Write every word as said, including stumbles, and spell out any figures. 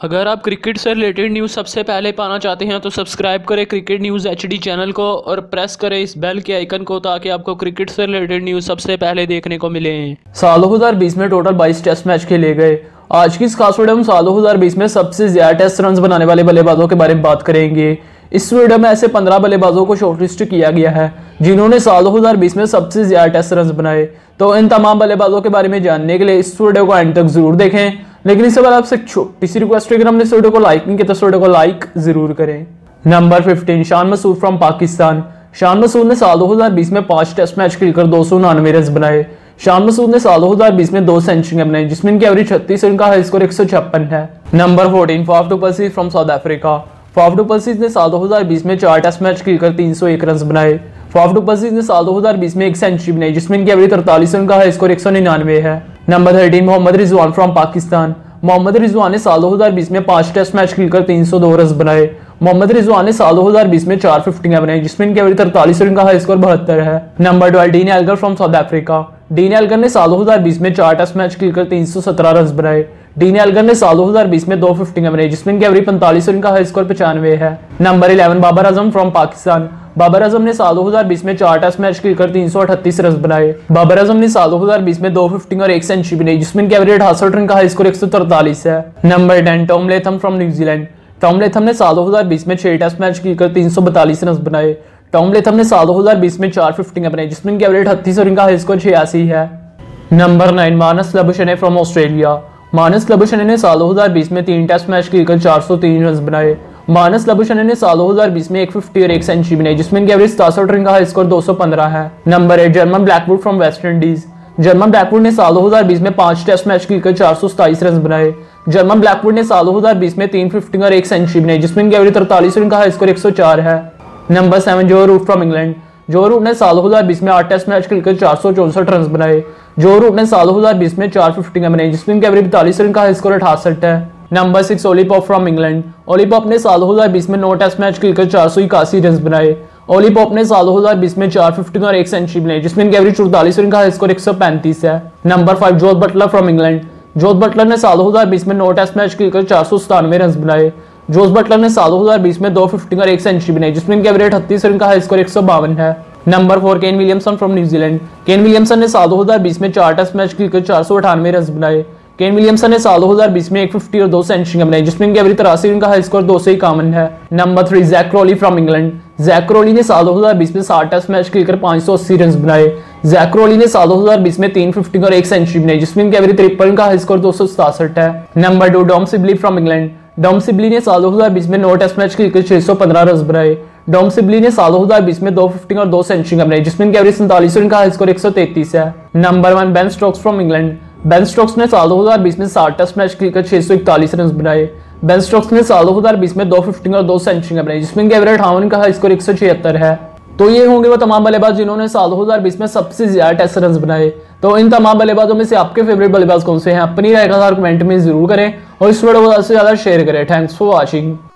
अगर आप क्रिकेट से रिलेटेड न्यूज़ सबसे पहले पाना चाहते हैं तो सब्सक्राइब करें क्रिकेट न्यूज़ एचडी चैनल को और प्रेस करें इस बेल के आइकन को ताकि आपको क्रिकेट से रिलेटेड न्यूज़ सबसे पहले देखने को मिले। साल दो हज़ार बीस में टोटल बाईस टेस्ट मैच खेले गए। आज की इस खास वीडियो में साल दो हज़ार बीस में सबसे ज्यादा टेस्ट रन बनाने वाले बल्लेबाजों के बारे में बात करेंगे। इस वीडियो में ऐसे पंद्रह बल्लेबाजों को शॉर्टलिस्ट किया गया है जिन्होंने साल दो हज़ार बीस में सबसे ज्यादा टेस्ट रन बनाए। तो इन तमाम बल्लेबाजों के बारे में जानने के लिए इस वीडियो को एंड तक जरूर देखें। लेकिन इससे पहले आपसे एक छोटी सी रिक्वेस्ट है कि हमने इस वीडियो को लाइक नहीं किया तो इस वीडियो को लाइक जरूर करें। नंबर पंद्रह, शान मसूद फ्रॉम पाकिस्तान। शान मसूद ने साल दो हज़ार बीस में पांच टेस्ट मैच खेलकर दो सौ उनानवे रन बनाए। शान मसूद ने साल दो हज़ार बीस में दो सेंचुरियां बनाई जिसमें इनकी एवरेज छत्तीस रन का हाई स्कोर एक सौ छप्पन है। नंबर चौदह, Faf du Plessis from South Africa. Faf du Plessis ने साल दो हज़ार बीस में चार टेस्ट मैच खेलकर तीन सौ एक रन बनाए। फाफ डु प्लेसिस ने साल दो हज़ार बीस में एक सेंचुरी बनाई जिसमें इनकी एवरेज अड़तालीस रन का हाई स्कोर एक सौ निन्यानवे है। नंबर तेरह, मोहम्मद रिजवान फ्रॉम पाकिस्तान। मोहम्मद रिजवान ने साल दो हज़ार बीस में पांच टेस्ट मैच खेलकर तीन सौ दो रन बनाए। मोहम्मद रिजवान ने साल दो हज़ार बीस में चार फिफ्टियां बनाई जिसमें इनकी एवरेज अड़तालीस रन का हाई स्कोर बहत्तर है। नंबर बारह, Dean Elgar from South Africa. Dean Elgar ने साल दो हज़ार बीस में चार टेस्ट मैच खेलकर तीन सौ सत्रह रन बनाए। डीन एल्गर ने साल दो हज़ार बीस में दो फिफ्टियां बनाई जिसमें इनकी एवरेज पैंतालीस रन का हाई स्कोर पचानवे है। नंबर ग्यारह, बाबर आजम फ्रॉम पाकिस्तान। बाबर आजम ने साल दो हज़ार बीस में चार टेस्ट मैच खेलकर तीन सौ अड़तीस रन बनाए। बाबर आजम ने साल दो हज़ार बीस में दो फिफ्टियां और एक सेंचुरी बनाई जिसमें इनकी एवरेज अठासठ रन का हाई स्कोर एक सौ तरतालीस है। नंबर दस, Tom Latham from New Zealand. Tom Latham ने साल दो हज़ार बीस में छह टेस्ट मैच खेलकर तीन सौ बतालीस रन बनाए। टॉम लेथम ने साल दो हज़ार बीस में चार फिफ्टियां बनाई जिसमें इनकी एवरेज अड़तीस रन का हाई स्कोर छियासी है। नंबर नौ, Marnus Labuschagne from Australia. Marnus Labuschagne ने साल दो हज़ार बीस में तीन टेस्ट मैच खेलकर चार सौ तीन रन बनाए। मानस लबुशेने ने साल दो हज़ार बीस में एक फिफ्टी और एक सेंचुरी बनाई जिसमें इनकी एवरेज सतासठ रन का हाई स्कोर दो सौ पंद्रह है। नंबर आठ, Jermaine Blackwood from West Indies. Jermaine Blackwood ने साल दो हज़ार बीस में पांच टेस्ट मैच खेलकर चार सौ सताईस रन बनाए। जर्मन ब्लैकवुड ने साल दो हज़ार बीस में तीन फिफ्टी और एक सेंचुरी बनाई जिसमें इनकी एवरेज अड़तालीस रन का हाई स्कोर एक सौ चार है। नंबर सात, Joe Root from England. Joe Root ने साल दो हज़ार बीस में आठ टेस्ट मैच खेलकर चार सौ चौसठ रन बनाए। जो रूट ने साल दो हज़ार बीस में चार फिफ्टियां बनाई जिसमें इनकी एवरेज बैतालीस रन का हाई स्कोर अठासठ है। नंबर छह, Ollie Pope from England. Ollie Pope ने साल दो हज़ार बीस में नौ टेस्ट मैच खेलकर चार सौ इक्यासी रन बनाए। ओली पॉप ने साल दो हज़ार बीस में चार फिफ्टी और एक सेंचुरी बनाई जिसमें इनकी एवरेज चौतालीस रन का हाई स्कोर एक सौ पैंतीस है। नंबर पाँच, Jos Buttler from England. Jos Buttler ने साल दो हज़ार बीस में नौ टेस्ट मैच खेलकर चार सौ सतानवे रन बनाए। जोस बटलर ने साल दो हज़ार बीस में दो फिफ्टी और एक सेंचुरी बनाई जिसमें इनकी एवरेज अड़तीस रन का हाई स्कोर एक सौ बावन है। Number four, Kane Williamson from New Zealand. Kane Williamson ने साल दो हज़ार बीस में चार टेस्ट मैच खेलकर चार सौ अठानवे रन बनाए। केन विलियमसन ने साल दो हज़ार बीस में एक फिफ्टी और दो सेंचुरी बनाई जिसमें इनकी एवरेज तिरासी रन का हाई स्कोर दो सौ इक्यावन है। Number three, Zak Crawley from England. Zak Crawley ने साल दो हज़ार बीस में सात टेस्ट मैच खेलकर पांच सौ अस्सी रन बनाए। जैक क्रॉली ने साल दो हज़ार बीस में तीन फिफ्टी और एक सेंचुरी बनाई जिसमें इनकी एवरेज तिरपन का हाई स्कोर दो सौ सतासठ है। Number two, Dom Sibley from England. Dom Sibley ने साल दो हज़ार बीस में नौ टेस्ट मैच खेलकर छह सौ पंद्रह रन बनाए। डॉम सिबली ने साल दो हज़ार बीस में दो फिफ्टी और दो सेंचुरी बनाई जिसमें इनकी एवरेज सैंतालीस रन का हाई स्कोर एक सौ तैंतीस है। Number one, Ben Stokes from England. Ben Stokes ने साल दो हज़ार बीस में सात टेस्ट मैच खेलकर छह सौ इकतालीस रन बनाए। बेन स्टोक्स ने साल दो हज़ार बीस में दो फिफ्टी और दो सेंचुरी बनाई जिसमें इनकी एवरेज अठावन का हाई स्कोर एक सौ छिहत्तर है। तो ये होंगे वो तमाम बल्लेबाज जिन्होंने साल दो हज़ार बीस में सबसे ज्यादा टेस्ट रन बनाए। तो इन तमाम बल्लेबाजों में से आपके फेवरेट बल्लेबाज कौन से हैं? अपनी राय का कमेंट में जरूर करें और इस वीडियो को ज्यादा से ज्यादा शेयर करें। Thanks for watching.